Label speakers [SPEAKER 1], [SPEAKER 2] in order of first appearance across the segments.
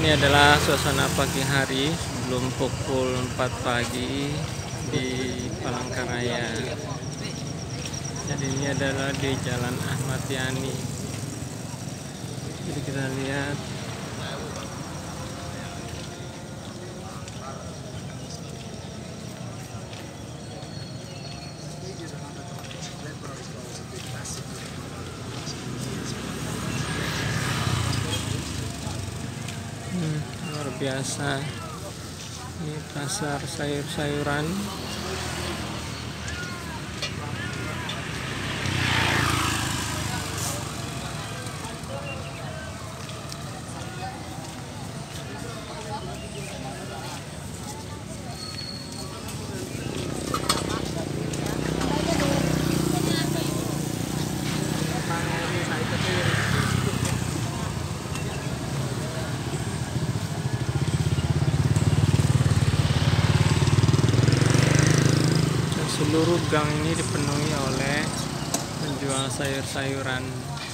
[SPEAKER 1] Ini adalah suasana pagi hari sebelum pukul 4 pagi di Palangkaraya. Jadi ini adalah di Jalan Ahmad Yani. Jadi kita lihat luar biasa. Ini pasar sayur-sayuran. Seluruh gang ini dipenuhi oleh penjual sayur-sayuran.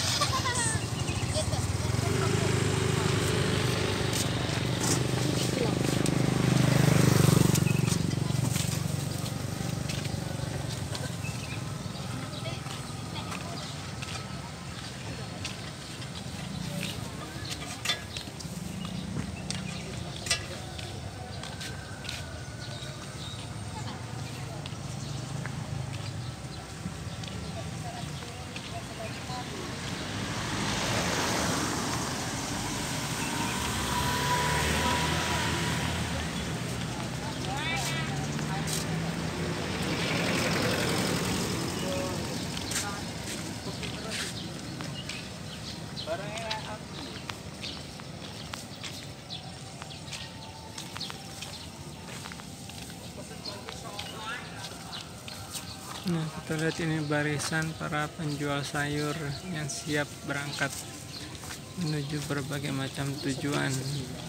[SPEAKER 1] Nah, kita lihat ini barisan para penjual sayur yang siap berangkat menuju berbagai macam tujuan.